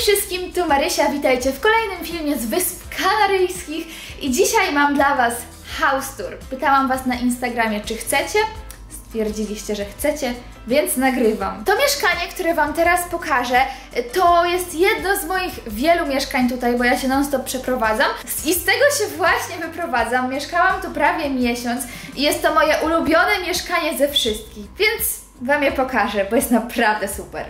wszystkim, tu Marysia, witajcie w kolejnym filmie z Wysp Kanaryjskich i dzisiaj mam dla Was house tour. Pytałam Was na Instagramie, czy chcecie? Stwierdziliście, że chcecie, więc nagrywam. To mieszkanie, które Wam teraz pokażę, to jest jedno z moich wielu mieszkań tutaj, bo ja się non-stop przeprowadzam i z tego się właśnie wyprowadzam. Mieszkałam tu prawie miesiąc i jest to moje ulubione mieszkanie ze wszystkich, więc Wam je pokażę, bo jest naprawdę super.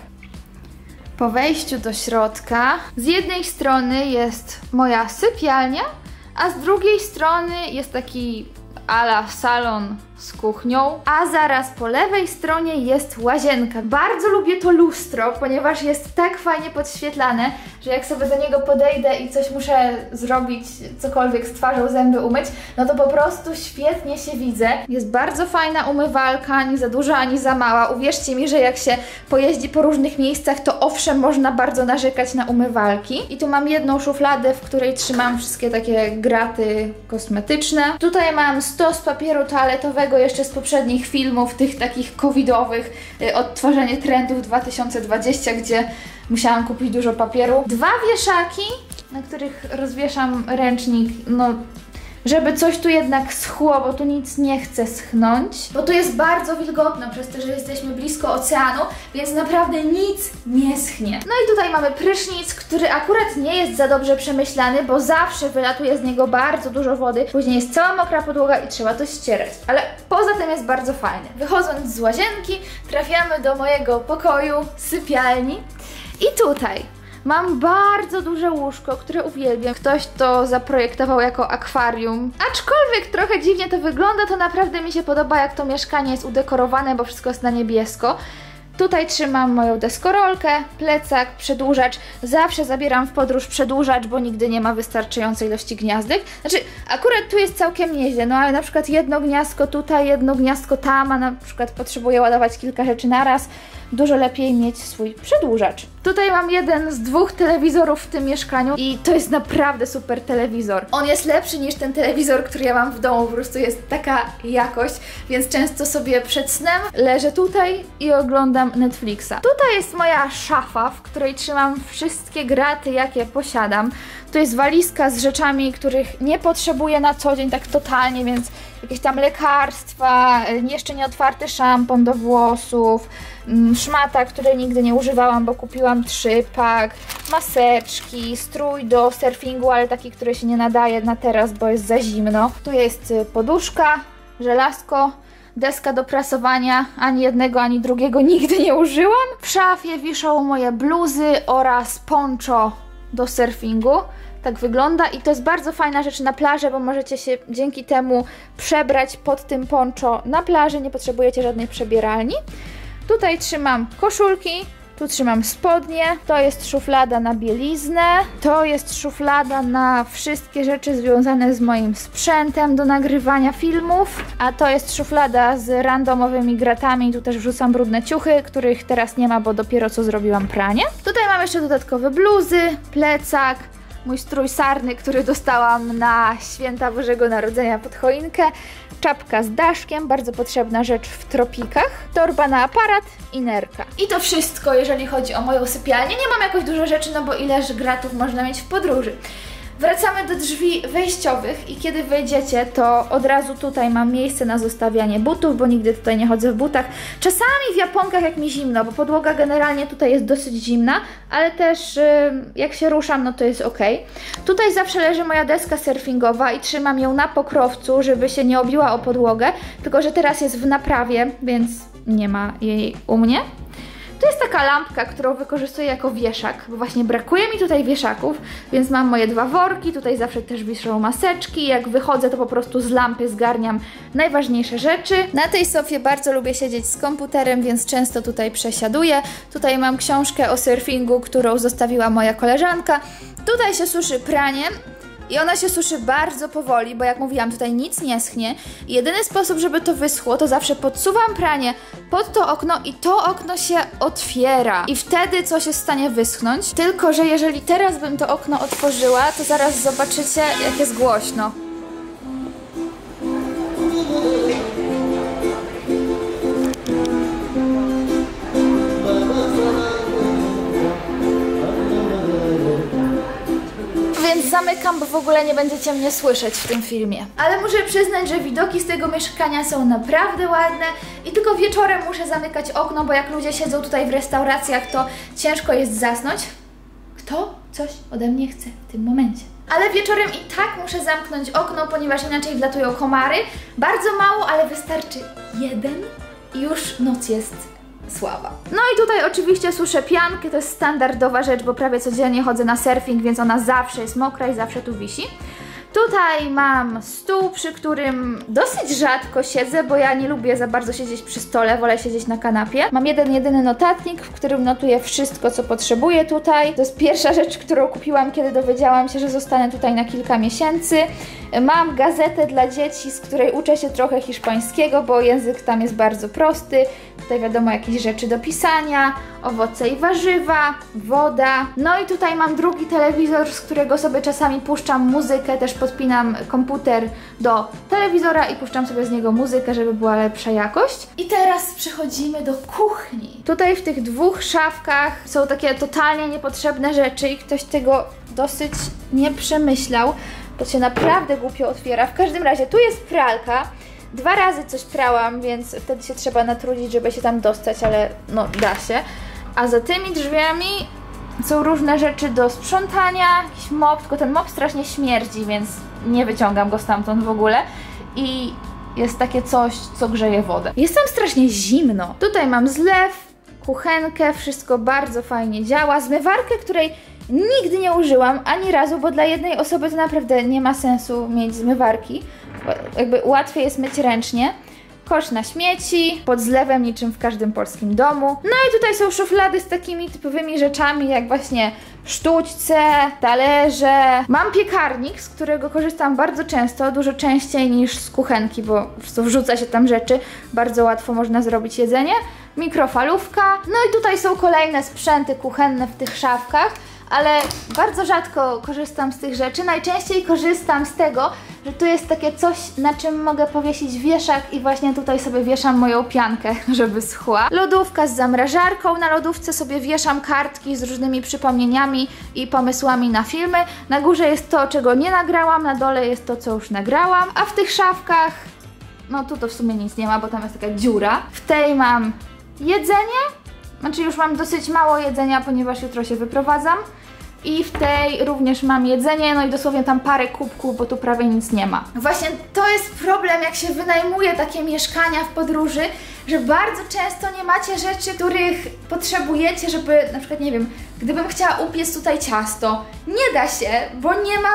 Po wejściu do środka z jednej strony jest moja sypialnia, a z drugiej strony jest taki ala salon z kuchnią, a zaraz po lewej stronie jest łazienka. Bardzo lubię to lustro, ponieważ jest tak fajnie podświetlane, że jak sobie do niego podejdę i coś muszę zrobić, cokolwiek z twarzą, zęby umyć, no to po prostu świetnie się widzę. Jest bardzo fajna umywalka, ani za duża, ani za mała. Uwierzcie mi, że jak się pojeździ po różnych miejscach, to owszem, można bardzo narzekać na umywalki. I tu mam jedną szufladę, w której trzymam wszystkie takie graty kosmetyczne. Tutaj mam stos papieru toaletowego jeszcze z poprzednich filmów, tych takich covidowych, odtwarzanie trendów 2020, gdzie musiałam kupić dużo papieru. Dwa wieszaki, na których rozwieszam ręcznik, no żeby coś tu jednak schło, bo tu nic nie chce schnąć. Bo tu jest bardzo wilgotno, przez to, że jesteśmy blisko oceanu, więc naprawdę nic nie schnie. No i tutaj mamy prysznic, który akurat nie jest za dobrze przemyślany, bo zawsze wylatuje z niego bardzo dużo wody. Później jest cała mokra podłoga i trzeba to ścierać. Ale poza tym jest bardzo fajny. Wychodząc z łazienki, trafiamy do mojego pokoju, sypialni. I tutaj mam bardzo duże łóżko, które uwielbiam. Ktoś to zaprojektował jako akwarium. Aczkolwiek trochę dziwnie to wygląda, to naprawdę mi się podoba, jak to mieszkanie jest udekorowane, bo wszystko jest na niebiesko. Tutaj trzymam moją deskorolkę, plecak, przedłużacz. Zawsze zabieram w podróż przedłużacz, bo nigdy nie ma wystarczającej ilości gniazdek. Znaczy, akurat tu jest całkiem nieźle, no ale na przykład jedno gniazdko tutaj, jedno gniazdko tam, a na przykład potrzebuję ładować kilka rzeczy naraz. Dużo lepiej mieć swój przedłużacz. Tutaj mam jeden z dwóch telewizorów w tym mieszkaniu i to jest naprawdę super telewizor. On jest lepszy niż ten telewizor, który ja mam w domu, po prostu jest taka jakość, więc często sobie przed snem leżę tutaj i oglądam Netflixa. Tutaj jest moja szafa, w której trzymam wszystkie graty, jakie posiadam. Tu jest walizka z rzeczami, których nie potrzebuję na co dzień tak totalnie, więc jakieś tam lekarstwa, jeszcze nieotwarty szampon do włosów, szmata, której nigdy nie używałam, bo kupiłam 3-pak, maseczki, strój do surfingu, ale taki, który się nie nadaje na teraz, bo jest za zimno. Tu jest poduszka, żelazko, deska do prasowania, ani jednego, ani drugiego nigdy nie użyłam. W szafie wiszą moje bluzy oraz poncho do surfingu. Tak wygląda i to jest bardzo fajna rzecz na plażę, bo możecie się dzięki temu przebrać pod tym poncho na plaży, nie potrzebujecie żadnej przebieralni. Tutaj trzymam koszulki, tu trzymam spodnie, to jest szuflada na bieliznę, to jest szuflada na wszystkie rzeczy związane z moim sprzętem do nagrywania filmów, a to jest szuflada z randomowymi gratami, tu też wrzucam brudne ciuchy, których teraz nie ma, bo dopiero co zrobiłam pranie. Tutaj mam jeszcze dodatkowe bluzy, plecak, mój strój sarny, który dostałam na święta Bożego Narodzenia pod choinkę, czapka z daszkiem, bardzo potrzebna rzecz w tropikach, torba na aparat i nerka. I to wszystko, jeżeli chodzi o moją sypialnię. Nie mam jakoś dużo rzeczy, no bo ileż gratów można mieć w podróży. Wracamy do drzwi wejściowych i kiedy wejdziecie, to od razu tutaj mam miejsce na zostawianie butów, bo nigdy tutaj nie chodzę w butach. Czasami w japonkach, jak mi zimno, bo podłoga generalnie tutaj jest dosyć zimna, ale też jak się ruszam, no to jest ok. Tutaj zawsze leży moja deska surfingowa i trzymam ją na pokrowcu, żeby się nie obiła o podłogę, tylko że teraz jest w naprawie, więc nie ma jej u mnie. To jest taka lampka, którą wykorzystuję jako wieszak, bo właśnie brakuje mi tutaj wieszaków, więc mam moje dwa worki, tutaj zawsze też wiszą maseczki, jak wychodzę to po prostu z lampy zgarniam najważniejsze rzeczy. Na tej sofie bardzo lubię siedzieć z komputerem, więc często tutaj przesiaduję. Tutaj mam książkę o surfingu, którą zostawiła moja koleżanka. Tutaj się suszy pranie. I ona się suszy bardzo powoli, bo jak mówiłam, tutaj nic nie schnie. I jedyny sposób, żeby to wyschło, to zawsze podsuwam pranie pod to okno i to okno się otwiera. I wtedy coś jest w stanie wyschnąć. Tylko że jeżeli teraz bym to okno otworzyła, to zaraz zobaczycie, jak jest głośno. zamykam, bo w ogóle nie będziecie mnie słyszeć w tym filmie. Ale muszę przyznać, że widoki z tego mieszkania są naprawdę ładne i tylko wieczorem muszę zamykać okno, bo jak ludzie siedzą tutaj w restauracjach, to ciężko jest zasnąć. Kto coś ode mnie chce w tym momencie? Ale wieczorem i tak muszę zamknąć okno, ponieważ inaczej wlatują komary. Bardzo mało, ale wystarczy jeden i już noc jest słaba. No i tutaj oczywiście suszę piankę, to jest standardowa rzecz, bo prawie codziennie chodzę na surfing, więc ona zawsze jest mokra i zawsze tu wisi. Tutaj mam stół, przy którym dosyć rzadko siedzę, bo ja nie lubię za bardzo siedzieć przy stole, wolę siedzieć na kanapie. Mam jedyny notatnik, w którym notuję wszystko, co potrzebuję tutaj. To jest pierwsza rzecz, którą kupiłam, kiedy dowiedziałam się, że zostanę tutaj na kilka miesięcy. Mam gazetę dla dzieci, z której uczę się trochę hiszpańskiego, bo język tam jest bardzo prosty. Tutaj wiadomo, jakieś rzeczy do pisania, owoce i warzywa, woda. No i tutaj mam drugi telewizor, z którego sobie czasami puszczam muzykę, też podpinam komputer do telewizora i puszczam sobie z niego muzykę, żeby była lepsza jakość. I teraz przechodzimy do kuchni. Tutaj w tych dwóch szafkach są takie totalnie niepotrzebne rzeczy i ktoś tego dosyć nie przemyślał. To się naprawdę głupio otwiera. W każdym razie tu jest pralka. 2 razy coś prałam, więc wtedy się trzeba natrudzić, żeby się tam dostać, ale no da się. A za tymi drzwiami są różne rzeczy do sprzątania, jakiś mop, tylko ten mop strasznie śmierdzi, więc nie wyciągam go stamtąd w ogóle. I jest takie coś, co grzeje wodę. Jest tam strasznie zimno. Tutaj mam zlew, kuchenkę, wszystko bardzo fajnie działa. Zmywarkę, której nigdy nie użyłam ani razu, bo dla jednej osoby to naprawdę nie ma sensu mieć zmywarki. Jakby łatwiej jest myć ręcznie. Kosz na śmieci, pod zlewem niczym w każdym polskim domu. No i tutaj są szuflady z takimi typowymi rzeczami, jak właśnie sztućce, talerze. Mam piekarnik, z którego korzystam bardzo często, dużo częściej niż z kuchenki, bo po prostu wrzuca się tam rzeczy. Bardzo łatwo można zrobić jedzenie. Mikrofalówka. No i tutaj są kolejne sprzęty kuchenne w tych szafkach. Ale bardzo rzadko korzystam z tych rzeczy. Najczęściej korzystam z tego, że tu jest takie coś, na czym mogę powiesić wieszak i właśnie tutaj sobie wieszam moją piankę, żeby schła. Lodówka z zamrażarką. Na lodówce sobie wieszam kartki z różnymi przypomnieniami i pomysłami na filmy. Na górze jest to, czego nie nagrałam, na dole jest to, co już nagrałam. A w tych szafkach, no tu to w sumie nic nie ma, bo tam jest taka dziura. W tej mam jedzenie. Znaczy już mam dosyć mało jedzenia, ponieważ jutro się wyprowadzam. I w tej również mam jedzenie, no i dosłownie tam parę kubków, bo tu prawie nic nie ma. Właśnie to jest problem, jak się wynajmuje takie mieszkania w podróży, że bardzo często nie macie rzeczy, których potrzebujecie, żeby na przykład, nie wiem, gdybym chciała upiec tutaj ciasto, nie da się, bo nie mam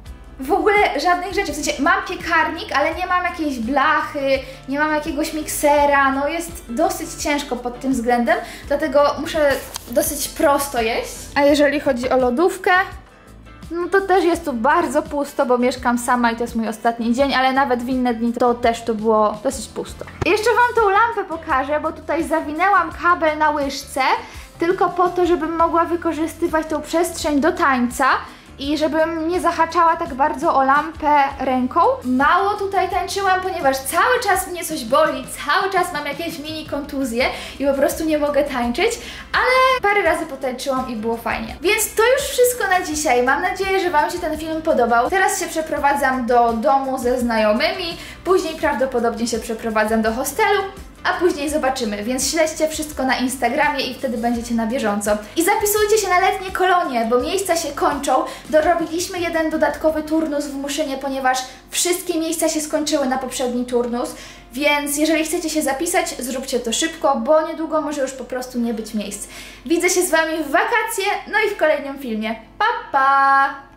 w ogóle żadnych rzeczy. W sensie mam piekarnik, ale nie mam jakiejś blachy, nie mam jakiegoś miksera, no jest dosyć ciężko pod tym względem, dlatego muszę dosyć prosto jeść. A jeżeli chodzi o lodówkę, no to też jest tu bardzo pusto, bo mieszkam sama i to jest mój ostatni dzień, ale nawet w inne dni to też tu było dosyć pusto. Jeszcze Wam tą lampę pokażę, bo tutaj zawinęłam kabel na łyżce tylko po to, żebym mogła wykorzystywać tą przestrzeń do tańca i żebym nie zahaczała tak bardzo o lampę ręką. Mało tutaj tańczyłam, ponieważ cały czas mnie coś boli, cały czas mam jakieś mini kontuzje i po prostu nie mogę tańczyć, ale parę razy potańczyłam i było fajnie. Więc to już wszystko na dzisiaj. Mam nadzieję, że Wam się ten film podobał. Teraz się przeprowadzam do domu ze znajomymi, później prawdopodobnie się przeprowadzam do hostelu, a później zobaczymy, więc śledźcie wszystko na Instagramie i wtedy będziecie na bieżąco. I zapisujcie się na letnie kolonie, bo miejsca się kończą. Dorobiliśmy jeden dodatkowy turnus w Muszynie, ponieważ wszystkie miejsca się skończyły na poprzedni turnus, więc jeżeli chcecie się zapisać, zróbcie to szybko, bo niedługo może już po prostu nie być miejsc. Widzę się z Wami w wakacje, no i w kolejnym filmie. Pa, pa!